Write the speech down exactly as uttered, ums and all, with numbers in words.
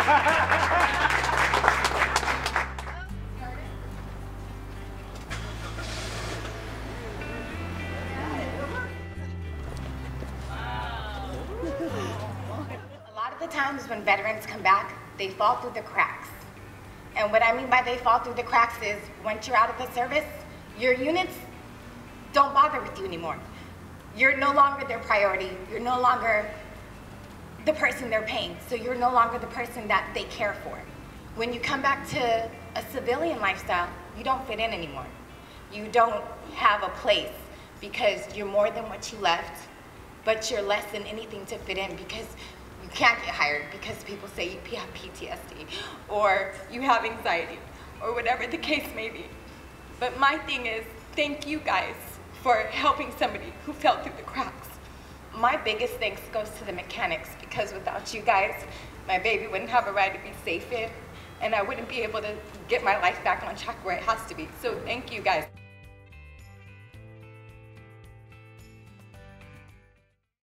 A lot of the times when veterans come back, they fall through the cracks. And what I mean by they fall through the cracks is once you're out of the service, your units don't bother with you anymore. You're no longer their priority. You're no longer the person they're paying. So you're no longer the person that they care for. When you come back to a civilian lifestyle, you don't fit in anymore. You don't have a place because you're more than what you left, but you're less than anything to fit in because you can't get hired because people say you have P T S D or you have anxiety or whatever the case may be. But my thing is, thank you guys for helping somebody who fell through the cracks. My biggest thanks goes to the mechanics because without you guys, my baby wouldn't have a ride to be safe in and I wouldn't be able to get my life back on track where it has to be. So thank you guys.